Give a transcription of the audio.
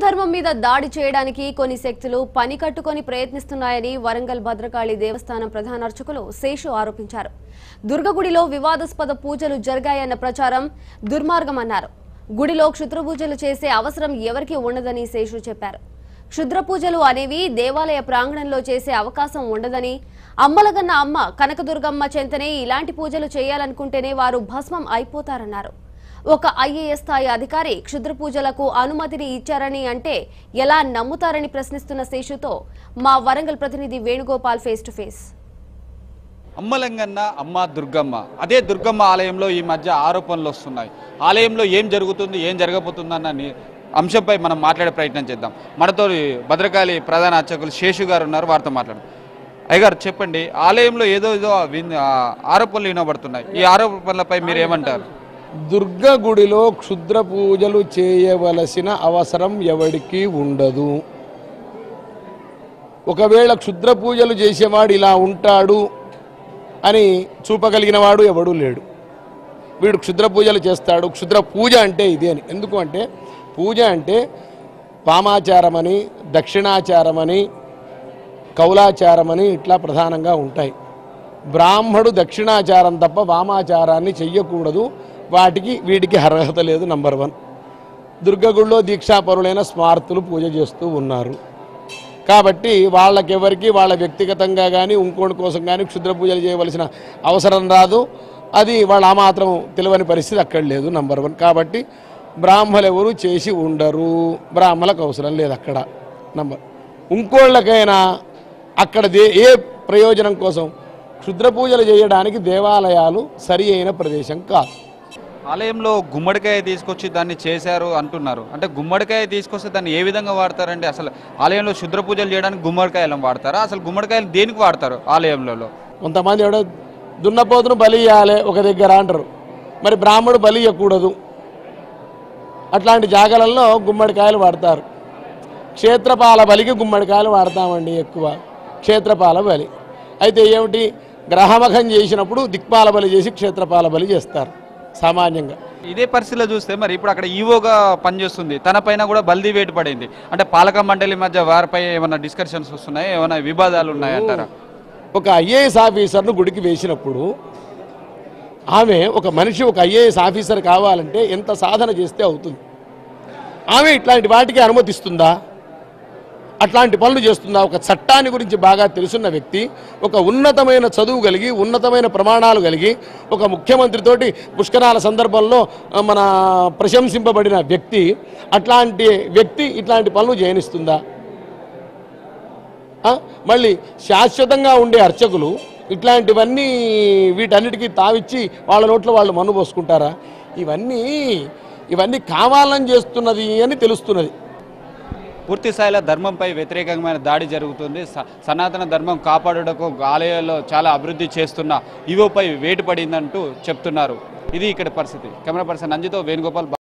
ధర్మం మీద దాడి చేయడానికి కొన్ని శక్తులు పని కట్టుకొని ప్రయత్నిస్తున్నాయని వరంగల్ భద్రకాళి దేవస్థానం ప్రధాన అర్చకులు శేషు ఆరోపించారు. దుర్గగుడిలో వివాదాస్పద పూజలు జరిగాయన్న ప్రచారం దుర్మార్గమన్నారు. గుడిలో క్షుద్ర పూజలు చేసే అవసరం ఎవరికీ ఉండదని శేషు చెప్పారు. క్షుద్ర పూజలు అనేవి దేవాలయ ప్రాంగణంలో చేసే అవకాశం ఉండదని, అమ్మలగన్న అమ్మ కనకదుర్గమ్మ చెంతనే ఇలాంటి పూజలు చేయాలనుకుంటేనే వారు భస్మం అయిపోతారన్నారు. ఒక ఐఏఎస్ స్థాయి అధికారి క్షుద్ర పూజలకు అనుమతిని ఇచ్చారని అంటే ఎలా నమ్ముతారని ప్రశ్నిస్తున్న శేషుతో మా వరంగల్ ప్రతినిధి వేణుగోపాల్ ఫేస్ టు ఫేస్. అమ్మలంగన్న అమ్మ దుర్గమ్మ, అదే దుర్గమ్మ ఆలయంలో ఈ మధ్య ఆరోపణలు వస్తున్నాయి. ఆలయంలో ఏం జరుగుతుంది, ఏం జరగబోతుందన్న అంశంపై మనం మాట్లాడే ప్రయత్నం చేద్దాం. మనతో భద్రకాళి ప్రధాన అర్చకులు శేషు గారు ఉన్నారు, వారితో మాట్లాడదాం. అయ్యగారు చెప్పండి, ఆలయంలో ఏదో ఆరోపణలు వినబడుతున్నాయి. ఈ ఆరోపణలపై మీరు ఏమంటారు? దుర్గ గుడిలో క్షుద్ర పూజలు చేయవలసిన అవసరం ఎవడికి ఉండదు. ఒకవేళ క్షుద్ర పూజలు చేసేవాడు ఇలా ఉంటాడు అని చూపగలిగిన వాడు ఎవడూ లేడు. వీడు క్షుద్ర పూజలు చేస్తాడు, క్షుద్ర పూజ అంటే ఇది అని. ఎందుకు అంటే పూజ అంటే వామాచారమని, దక్షిణాచారమని, కౌలాచారమని ఇట్లా ప్రధానంగా ఉంటాయి. బ్రాహ్మడు దక్షిణాచారం తప్ప వామాచారాన్ని చెయ్యకూడదు. వాటికి వీటికి అర్హత లేదు. నంబర్ 1. దుర్గగుడిలో దీక్షాపరులైన స్మార్తులు పూజ చేస్తూ ఉన్నారు కాబట్టి వాళ్ళకెవరికి వాళ్ళ వ్యక్తిగతంగా కానీ ఇంకోటి కోసం కానీ క్షుద్ర పూజలు చేయవలసిన అవసరం రాదు. అది వాళ్ళు ఆ మాత్రం తెలియని పరిస్థితి అక్కడ లేదు. నంబర్ 1. కాబట్టి బ్రాహ్మలు ఎవరు చేసి ఉండరు, బ్రాహ్మలకు అవసరం లేదు అక్కడ. ఇంకోళ్ళకైనా అక్కడ ఏ ప్రయోజనం కోసం క్షుద్ర పూజలు చేయడానికి దేవాలయాలు సరి అయిన ప్రదేశం కాదు. ఆలయంలో గుమ్మడికాయ తీసుకొచ్చి దాన్ని చేశారు అంటున్నారు. అంటే గుమ్మడికాయ తీసుకొస్తే దాన్ని ఏ విధంగా వాడతారండి? అసలు ఆలయంలో క్షుద్ర పూజలు చేయడానికి గుమ్మడికాయలను వాడతారా? అసలు గుమ్మడికాయలు దేనికి వాడతారు ఆలయంలో? కొంతమంది ఎవడో దున్నపోతును బలి ఇవ్వాలి ఒక దగ్గర అంటారు, మరి బ్రాహ్మడు బలి ఇవ్వకూడదు. అట్లాంటి జాగాలలో గుమ్మడికాయలు వాడతారు. క్షేత్రపాల బలికి గుమ్మడికాయలు వాడతామండి ఎక్కువ, క్షేత్రపాల బలి. అయితే ఏమిటి, గ్రహమఖం చేసినప్పుడు దిక్పాల బలి చేసి క్షేత్రపాల బలి చేస్తారు సామాన్యంగా. ఇదే పరిస్థితిలో చూస్తే మరి ఇప్పుడు అక్కడ ఈవోగా పనిచేస్తుంది, తన పైన కూడా బల్దీ వేటు పడింది. అంటే పాలక మండలి మధ్య వారిపై ఏమైనా డిస్కషన్స్ వస్తున్నాయి, ఏమైనా వివాదాలు ఉన్నాయంటారా? ఒక ఐఏఎస్ ఆఫీసర్ను గుడికి వేసినప్పుడు ఆమె ఒక మనిషి ఒక ఐఏఎస్ ఆఫీసర్ కావాలంటే ఎంత సాధన చేస్తే అవుతుంది. ఆమె ఇట్లాంటి వాటికి అనుమతిస్తుందా? అట్లాంటి పనులు చేస్తుందా? ఒక చట్టాన్ని గురించి బాగా తెలుసున్న వ్యక్తి, ఒక ఉన్నతమైన చదువు కలిగి, ఉన్నతమైన ప్రమాణాలు కలిగి, ఒక ముఖ్యమంత్రితోటి పుష్కరాల సందర్భంలో మన ప్రశంసింపబడిన వ్యక్తి, అట్లాంటి వ్యక్తి ఇట్లాంటి పనులు చేయనిస్తుందా? మళ్ళీ శాశ్వతంగా ఉండే అర్చకులు ఇట్లాంటివన్నీ వీటన్నిటికీ తావిచ్చి వాళ్ళ నోట్లో వాళ్ళు మన్ను పోసుకుంటారా? ఇవన్నీ కావాలని చేస్తున్నది అని తెలుస్తున్నది. పూర్తి స్థాయిలో ధర్మంపై వ్యతిరేకమైన దాడి జరుగుతుంది. సనాతన ధర్మం కాపాడుటకు ఆలయాల్లో చాలా అభివృద్ధి చేస్తున్న ఈవోపై వేటు పడిందంటూ చెప్తున్నారు. ఇది ఇక్కడ పరిస్థితి. కెమెరా పర్సన్ అంజితో వేణుగోపాల్.